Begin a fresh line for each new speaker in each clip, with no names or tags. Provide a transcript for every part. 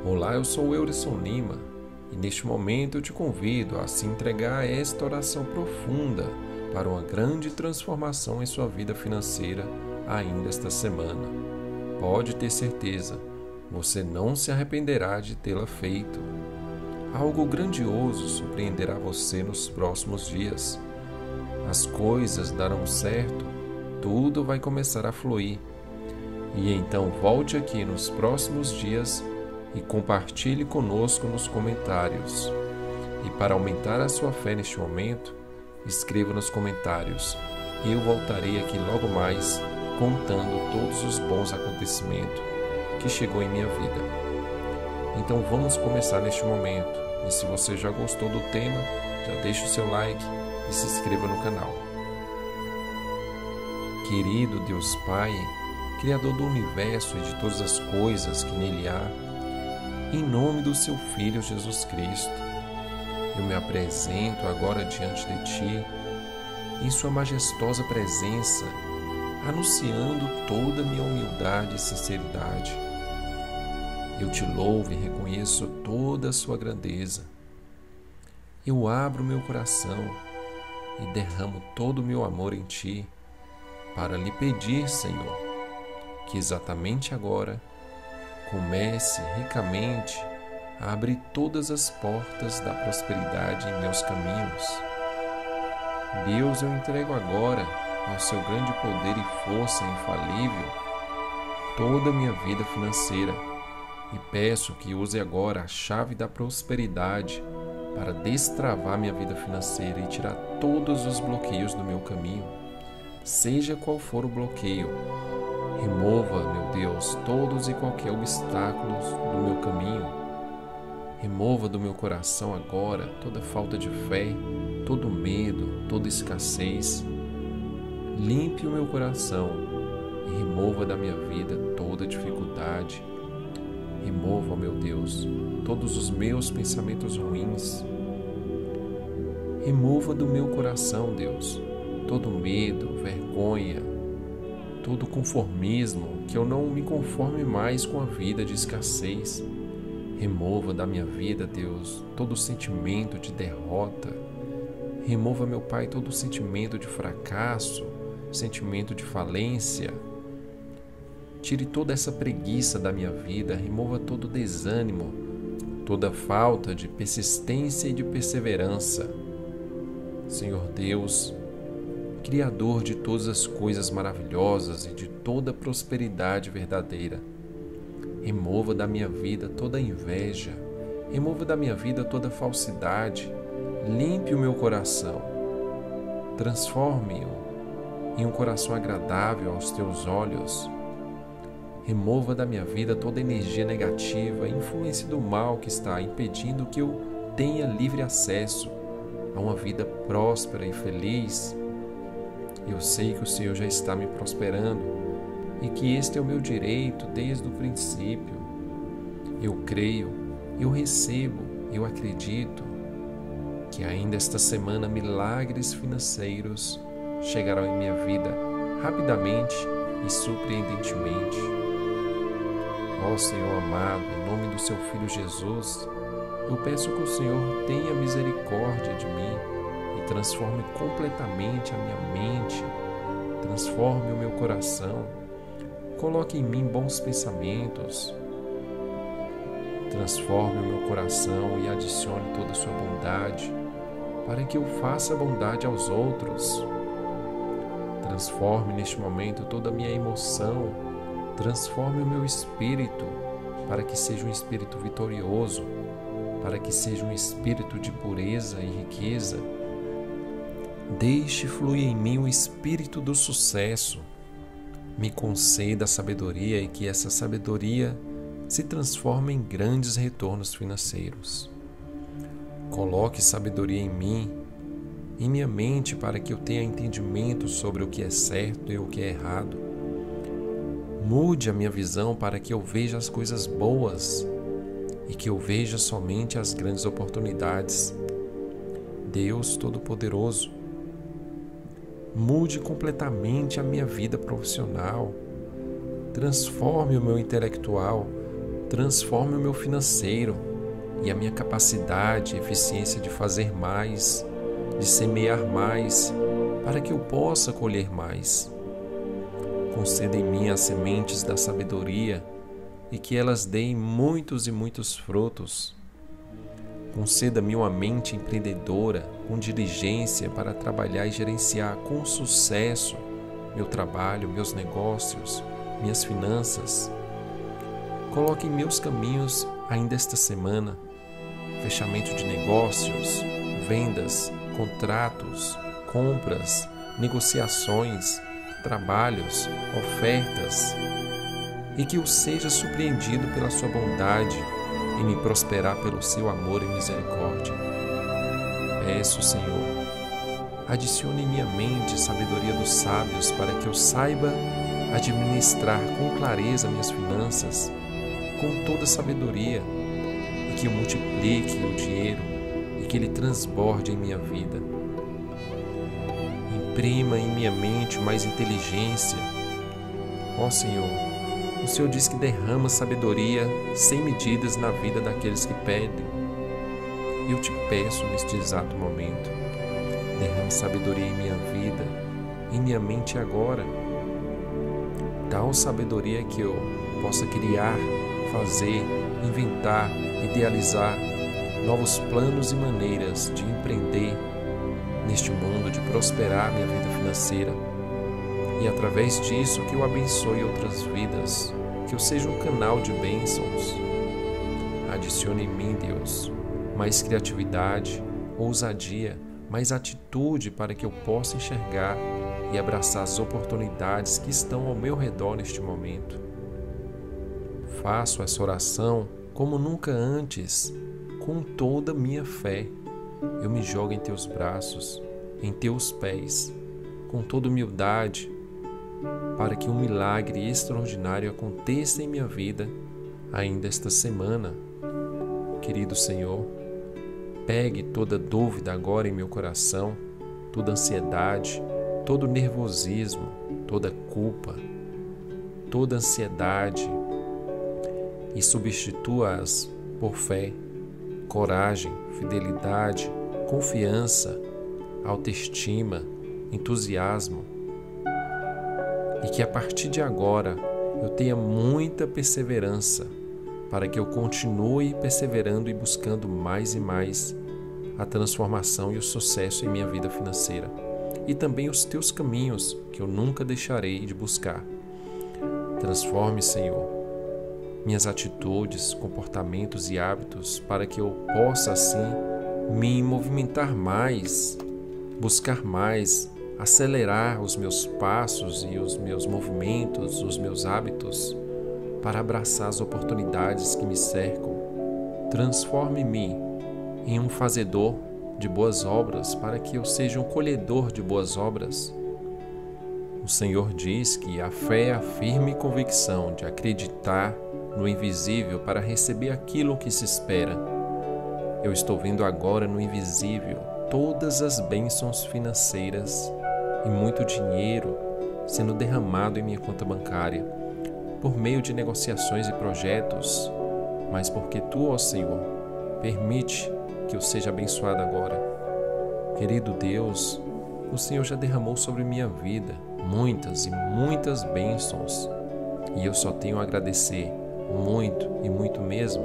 Olá, eu sou Eurison Lima e neste momento eu te convido a se entregar a esta oração profunda para uma grande transformação em sua vida financeira ainda esta semana. Pode ter certeza, você não se arrependerá de tê-la feito. Algo grandioso surpreenderá você nos próximos dias. As coisas darão certo, tudo vai começar a fluir. E então volte aqui nos próximos dias e compartilhe conosco nos comentários. E para aumentar a sua fé neste momento, escreva nos comentários. Eu voltarei aqui logo mais contando todos os bons acontecimentos que chegou em minha vida. Então vamos começar neste momento. E se você já gostou do tema, já deixa o seu like e se inscreva no canal. Querido Deus Pai, Criador do universo e de todas as coisas que nele há, em nome do seu Filho Jesus Cristo, eu me apresento agora diante de Ti, em Sua majestosa presença, anunciando toda a minha humildade e sinceridade. Eu Te louvo e reconheço toda a Sua grandeza. Eu abro meu coração e derramo todo o meu amor em Ti, para lhe pedir, Senhor, que exatamente agora comece ricamente a abrir todas as portas da prosperidade em meus caminhos. Deus, eu entrego agora ao seu grande poder e força infalível toda a minha vida financeira e peço que use agora a chave da prosperidade para destravar minha vida financeira e tirar todos os bloqueios do meu caminho. Seja qual for o bloqueio, remova, meu Deus, todos e qualquer obstáculos do meu caminho. Remova do meu coração agora toda falta de fé, todo medo, toda escassez. Limpe o meu coração e remova da minha vida toda dificuldade. Remova, meu Deus, todos os meus pensamentos ruins. Remova do meu coração, Deus, todo medo, vergonha, todo conformismo, que eu não me conforme mais com a vida de escassez. Remova da minha vida, Deus, todo sentimento de derrota. Remova, meu Pai, todo sentimento de fracasso, sentimento de falência. Tire toda essa preguiça da minha vida, remova todo desânimo, toda falta de persistência e de perseverança. Senhor Deus, Criador de todas as coisas maravilhosas e de toda prosperidade verdadeira, remova da minha vida toda inveja, remova da minha vida toda falsidade, limpe o meu coração, transforme-o em um coração agradável aos teus olhos, remova da minha vida toda energia negativa, influência do mal que está impedindo que eu tenha livre acesso a uma vida próspera e feliz. Eu sei que o Senhor já está me prosperando e que este é o meu direito desde o princípio. Eu creio, eu recebo, eu acredito que ainda esta semana milagres financeiros chegarão em minha vida rapidamente e surpreendentemente. Ó Senhor amado, em nome do seu Filho Jesus, eu peço que o Senhor tenha misericórdia de mim e transforme completamente a minha mente, transforme o meu coração, coloque em mim bons pensamentos, transforme o meu coração e adicione toda a sua bondade, para que eu faça bondade aos outros. Transforme neste momento toda a minha emoção, transforme o meu espírito, para que seja um espírito vitorioso, para que seja um espírito de pureza e riqueza. Deixe fluir em mim o espírito do sucesso. Me conceda a sabedoria e que essa sabedoria se transforme em grandes retornos financeiros. Coloque sabedoria em mim, em minha mente, para que eu tenha entendimento sobre o que é certo e o que é errado. Mude a minha visão para que eu veja as coisas boas e que eu veja somente as grandes oportunidades. Deus Todo-Poderoso, mude completamente a minha vida profissional, transforme o meu intelectual Transforme o meu financeiro e a minha capacidade e eficiência de fazer mais, de semear mais, para que eu possa colher mais. Conceda em mim as sementes da sabedoria e que elas deem muitos e muitos frutos. Conceda-me uma mente empreendedora, com diligência para trabalhar e gerenciar com sucesso meu trabalho, meus negócios, minhas finanças. Coloque em meus caminhos, ainda esta semana, fechamento de negócios, vendas, contratos, compras, negociações, trabalhos, ofertas, e que eu seja surpreendido pela sua bondade e me prosperar pelo seu amor e misericórdia. Peço, Senhor, adicione em minha mente a sabedoria dos sábios para que eu saiba administrar com clareza minhas finanças, com toda sabedoria, e que eu multiplique o dinheiro e que ele transborde em minha vida. Imprima em minha mente mais inteligência. Ó Senhor, o Senhor diz que derrama sabedoria sem medidas na vida daqueles que pedem. Eu te peço neste exato momento, derrame sabedoria em minha vida, em minha mente agora. Tal sabedoria que eu possa criar, fazer, inventar, idealizar novos planos e maneiras de empreender neste mundo, de prosperar minha vida financeira. E através disso que eu abençoe outras vidas, que eu seja um canal de bênçãos. Adicione em mim, Deus, mais criatividade, ousadia, mais atitude para que eu possa enxergar e abraçar as oportunidades que estão ao meu redor neste momento. Faço essa oração como nunca antes, com toda a minha fé. Eu me jogo em teus braços, em teus pés, com toda humildade, para que um milagre extraordinário aconteça em minha vida ainda esta semana. Querido Senhor, pegue toda dúvida agora em meu coração, toda ansiedade, todo nervosismo, toda culpa, toda ansiedade e substitua-as por fé, coragem, fidelidade, confiança, autoestima, entusiasmo. E que a partir de agora eu tenha muita perseverança para que eu continue perseverando e buscando mais e mais a transformação e o sucesso em minha vida financeira. E também os teus caminhos que eu nunca deixarei de buscar. Transforme, Senhor, minhas atitudes, comportamentos e hábitos para que eu possa assim me movimentar mais, buscar mais, acelerar os meus passos e os meus movimentos, os meus hábitos, para abraçar as oportunidades que me cercam. Transforme-me em um fazedor de boas obras, para que eu seja um colhedor de boas obras. O Senhor diz que a fé é a firme convicção de acreditar no invisível para receber aquilo que se espera. Eu estou vendo agora no invisível todas as bênçãos financeiras e muito dinheiro sendo derramado em minha conta bancária, por meio de negociações e projetos, mas porque Tu, ó Senhor, permite que eu seja abençoado agora. Querido Deus, o Senhor já derramou sobre minha vida muitas e muitas bênçãos, e eu só tenho a agradecer muito e muito mesmo.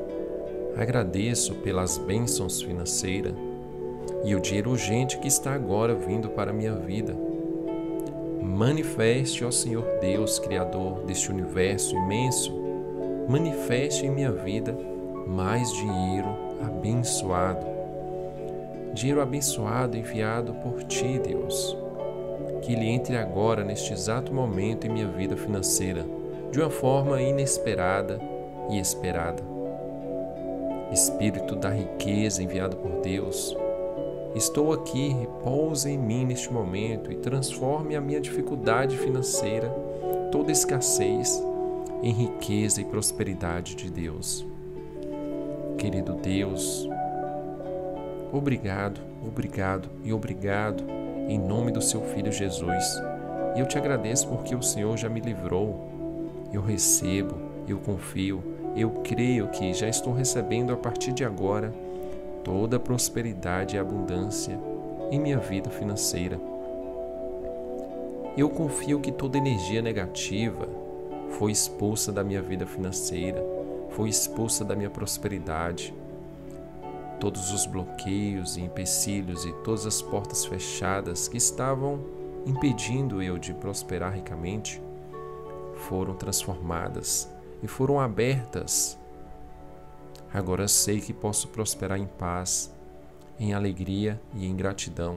Agradeço pelas bênçãos financeiras e o dinheiro urgente que está agora vindo para a minha vida. Manifeste, ó Senhor Deus, Criador deste universo imenso, manifeste em minha vida mais dinheiro abençoado. Dinheiro abençoado enviado por Ti, Deus. Que ele entre agora, neste exato momento, em minha vida financeira, de uma forma inesperada e esperada. Espírito da riqueza enviado por Deus, estou aqui, repouse em mim neste momento e transforme a minha dificuldade financeira, toda escassez, em riqueza e prosperidade de Deus. Querido Deus, obrigado, obrigado e obrigado em nome do Seu Filho Jesus. E eu te agradeço porque o Senhor já me livrou. Eu recebo, eu confio eu creio que já estou recebendo a partir de agora toda a prosperidade e abundância em minha vida financeira. Eu confio que toda energia negativa foi expulsa da minha vida financeira, foi expulsa da minha prosperidade. Todos os bloqueios e empecilhos e todas as portas fechadas que estavam impedindo eu de prosperar ricamente foram transformadas e foram abertas. Agora sei que posso prosperar em paz, em alegria e em gratidão.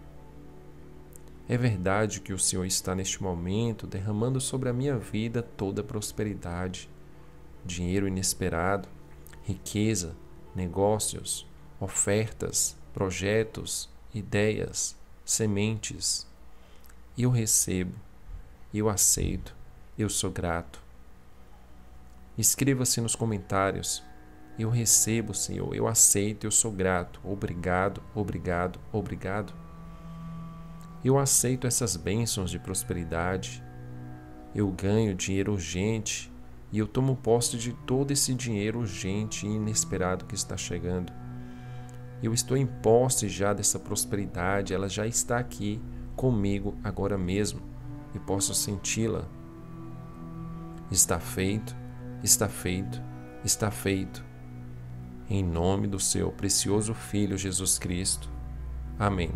É verdade que o Senhor está neste momento derramando sobre a minha vida toda a prosperidade, dinheiro inesperado, riqueza, negócios, ofertas, projetos, ideias, sementes. Eu recebo, eu aceito, eu sou grato. Escreva-se nos comentários: eu recebo, Senhor, eu aceito, eu sou grato. Obrigado, obrigado, obrigado. Eu aceito essas bênçãos de prosperidade. Eu ganho dinheiro urgente e eu tomo posse de todo esse dinheiro urgente e inesperado que está chegando. Eu estou em posse já dessa prosperidade, ela já está aqui comigo agora mesmo e posso senti-la. Está feito, está feito, está feito. Em nome do seu precioso Filho Jesus Cristo. Amém.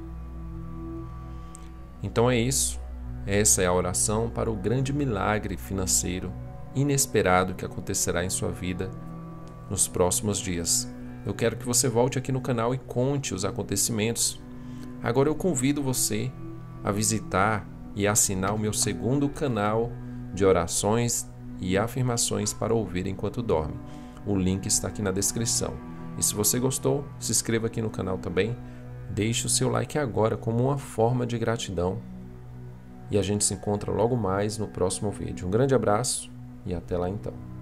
Então é isso. Essa é a oração para o grande milagre financeiro inesperado que acontecerá em sua vida nos próximos dias. Eu quero que você volte aqui no canal e conte os acontecimentos. Agora eu convido você a visitar e assinar o meu segundo canal de orações e afirmações para ouvir enquanto dorme. O link está aqui na descrição. E se você gostou, se inscreva aqui no canal também. Deixe o seu like agora como uma forma de gratidão. E a gente se encontra logo mais no próximo vídeo. Um grande abraço e até lá então.